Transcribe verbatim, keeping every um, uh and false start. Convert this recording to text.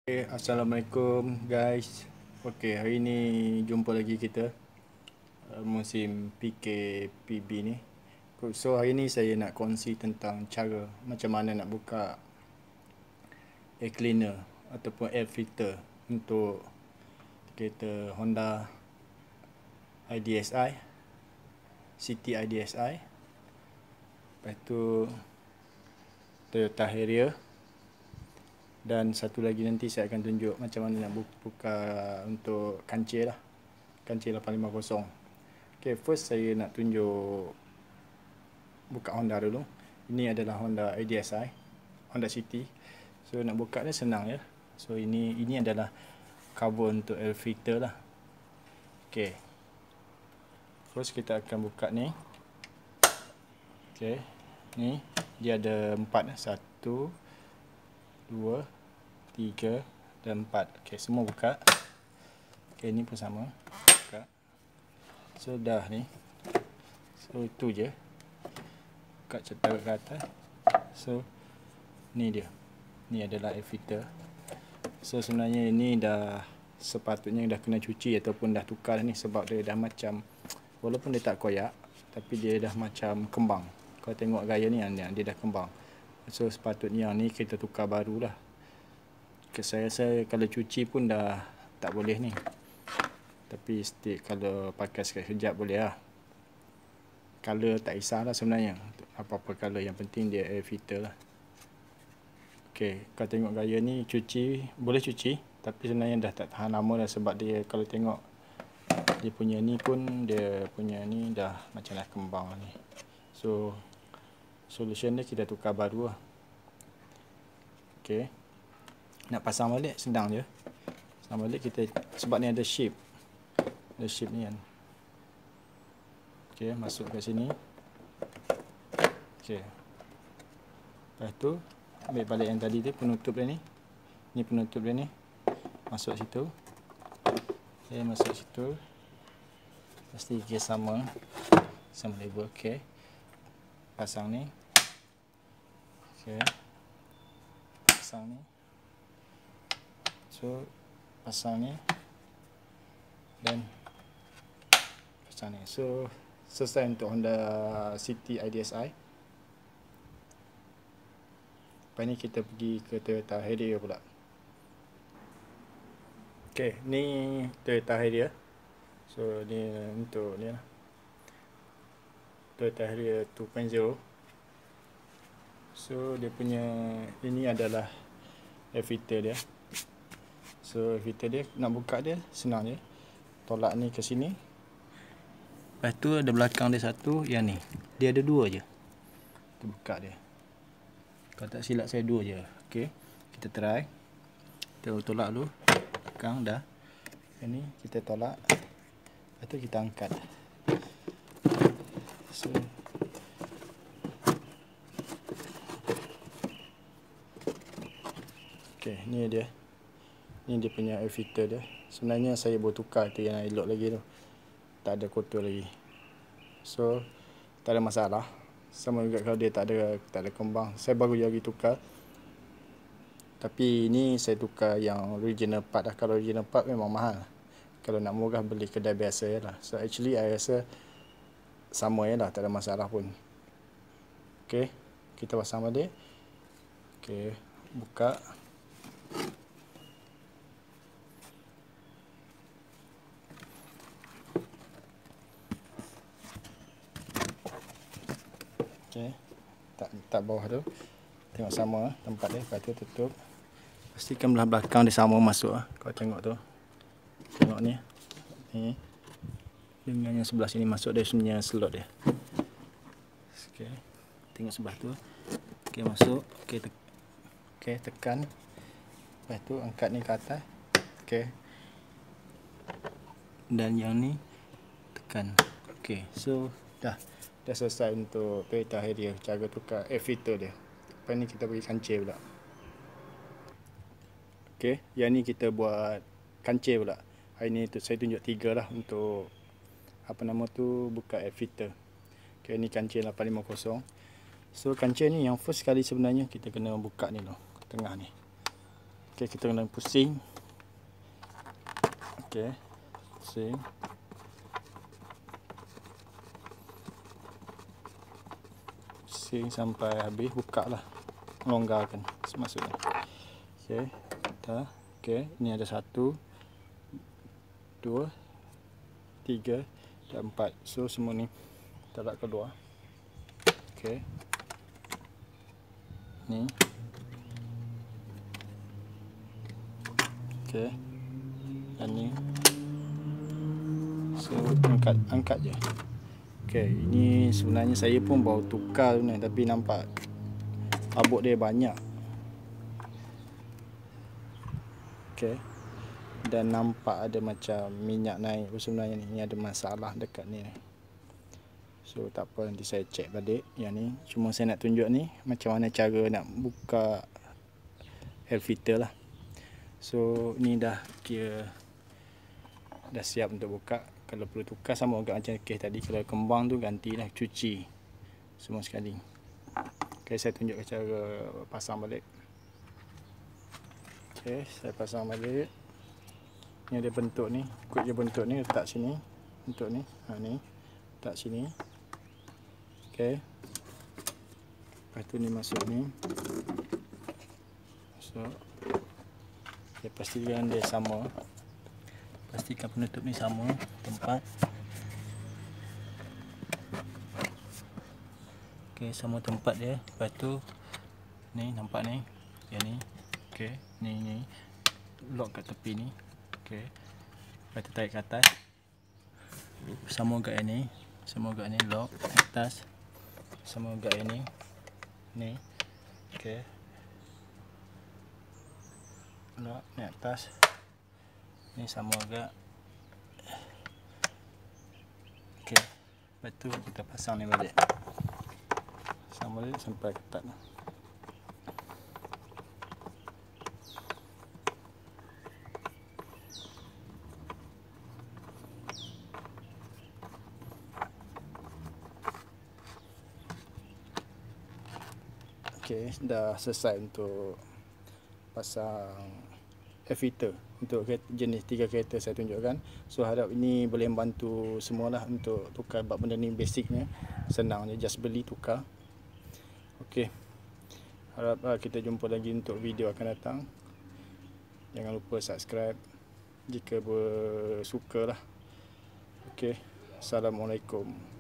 Okay, Assalamualaikum guys. Okay, hari ni jumpa lagi kita uh, musim P K P B ni. So hari ni saya nak kongsi tentang cara macam mana nak buka air cleaner ataupun air filter untuk kereta Honda I D S i, City I D S i, lepas tu Toyota Harrier. Dan satu lagi nanti saya akan tunjuk macam mana nak buka untuk kancil lah, kancil lapan lima kosong. Okay, first saya nak tunjuk buka Honda dulu. Ini adalah Honda I D S i, Honda City. So nak buka dia senang ya. So ini ini adalah cover untuk air filter lah. Okay, first kita akan buka ni. Okay, ni dia ada empat, satu, dua, tiga dan empat. Okey, semua buka. Okey, ni pun sama. Buka. So dah ni. So itu je. Buka tarik ke atas. So ni dia. Ni adalah air filter. So sebenarnya ini dah sepatutnya dah kena cuci ataupun dah tukar ni sebab dia dah macam, walaupun dia tak koyak tapi dia dah macam kembang. Kau tengok gaya ni, dia dah kembang. So sepatutnya yang ni kita tukar baru lah. Saya rasa kalau cuci pun dah tak boleh ni. Tapi stick kalau pakai sekejap boleh lah. Color tak kisahlah sebenarnya. Apa-apa color, yang penting dia air filter lah. Okay, kau tengok gaya ni cuci, boleh cuci. Tapi sebenarnya dah tak tahan lama dah sebab dia kalau tengok dia punya ni pun, dia punya ni dah macam dah kembang ni. So solution dia kita tukar baru lah. Okay, nak pasang balik senang je. Pasang balik kita, sebab ni ada shape, ada shape ni kan. Okay, masuk kat sini. Okay, lepas tu ambil balik yang tadi tu, penutup dia ni. Ni penutup dia ni, masuk situ. Okay, masuk situ. Pasti dia sama, sama label. Okay, pasang ni. Okay, pasang ni. So pasang ni dan pasang ni. So selesai untuk Honda City I D S i. Lepas ni kita pergi ke Toyota Harrier pula. Okay, ni Toyota Harrier. So ni untuk ni lah, Toyota Harrier dua titik kosong. So dia punya ini adalah air filter dia. So air filter dia nak buka dia senang je. Tolak ni ke sini. Lepas tu ada belakang dia satu, yang ni. Dia ada dua je. Kita buka dia. Kalau tak silap saya dua je. Okey, kita try. Kita tolak dulu. Belakang dah. Yang ni kita tolak. Lepas tu kita angkat. So okey, ni dia. Ni dia punya air filter dia. Sebenarnya saya boleh tukar tu yang elok lagi tu. Tak ada kotor lagi. So tak ada masalah. Sama juga kalau dia tak ada tak ada kembang. Saya baru lagi tukar. Tapi ni saya tukar yang original part lah. Kalau original part memang mahal. Kalau nak murah beli kedai biasa je lah. So actually I rasa sama je lah, tak ada masalah pun. Okay, kita pasang balik. Okay, buka. Okay, tak tak bawah tu. Tengok sama tempat dia. Lepas tu tutup. Pastikan belah belakang dia sama masuk lah. Kau tengok tu. Tengok ni. Ni. Dengan yang sebelah sini masuk dia punya slot dia. Okay, tengok sebelah tu. Okay, masuk. Okay, te okay, tekan. Lepas tu angkat ni ke atas. Okay. Dan yang ni tekan. Okay, so dah. Dah selesai untuk Toyota Harrier, cara tukar air filter dia. Lepas ni kita pergi kancil pula. Okay, yang ni kita buat kancil pula. Hari ni tu saya tunjuk tiga lah untuk apa nama tu, buka air filter. Okay, ni kancil lapan lima kosong. So kancil ni yang first kali sebenarnya kita kena buka ni loh, tengah ni. Okey, kita kena pusing. Okey, pusing. Pusing sampai habis, buka lah, longgarkan maksudnya. Okey, dah. Okey, ini ada satu, dua, tiga dan empat. So semua ni tarik keluar. Okey, ni. Okey, dan ni. So angkat, angkat je. Okey, ini sebenarnya saya pun baru tukar ni, tapi nampak abuk dia banyak. Okey, dan nampak ada macam minyak naik. Sebenarnya ni, ni ada masalah dekat ni. So tak apa, nanti saya cek balik yang ni. Cuma saya nak tunjuk ni macam mana cara nak buka air filter lah. So ni dah kira dah siap untuk buka. Kalau perlu tukar sama juga macam kes tadi, kalau kembang tu gantilah, cuci semua sekali. Okay, saya tunjuk cara pasang balik. Okay, saya pasang balik. Ni ada bentuk ni, ikut je bentuk ni, letak sini bentuk ni. Ha ni, letak sini. Okay, lepas tu ni masuk ni, masuk. Okay, pastikan dia sama. Pastikan penutup ni sama tempat. Okey, sama tempat dia. Lepas tu ni nampak ni, yang ni. Okey, ni ni lock kat tepi ni. Okey. Lepas tu tarik ke atas. Sama juga yang ni. Sama juga ni lock atas. Sama juga yang ni. Ni. Okey. Lock ni atas. Ni sama juga. Okey. Lepas tu kita pasang ni balik. Pasang balik sampai ketat. Okey, dah selesai untuk pasang air filter untuk jenis tiga kereta saya tunjukkan. So harap ini boleh membantu semualah untuk tukar, sebab benda ni basicnya senang je, just beli tukar. Okey, harap uh, kita jumpa lagi untuk video akan datang. Jangan lupa subscribe jika bersuka lah. Okey, Assalamualaikum.